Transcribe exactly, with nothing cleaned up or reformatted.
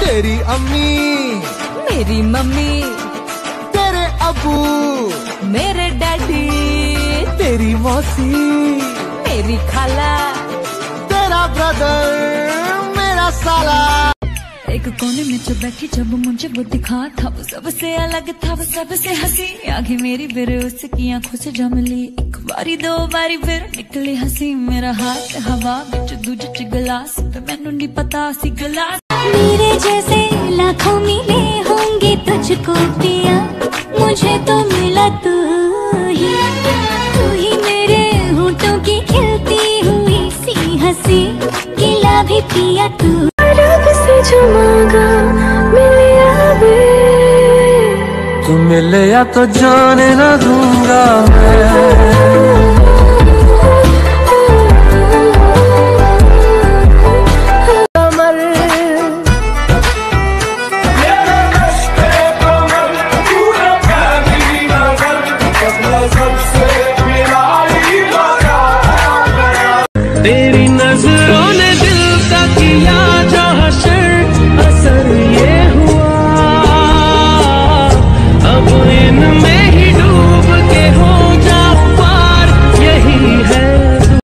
तेरी अम्मी मेरी मम्मी, तेरे अबू मेरे डैडी, तेरी मौसी मेरी खाला, तेरा ब्रदर मेरा साला। एक कोने में जो बैठी जब मुझे वो दिखा था, वो सबसे अलग था, वो सबसे हंसी। आगे मेरी फिर उसकी आंखों से जम ली, एक बारी दो बारी फिर निकली हंसी। मेरा हाथ हवा बिच दूजे च गिलास, पे मैनू नहीं पता सी गिलास। मेरे जैसे लाखों मिले होंगे तुझको पिया, मुझे तो मिला तू ही, तू ही मेरे होठों की खिलती हुई सी हंसी, गिला भी पिया तू। रब से जो मांगा मिले आवे, तू मिले या तो जाने ना दूंगा मैं।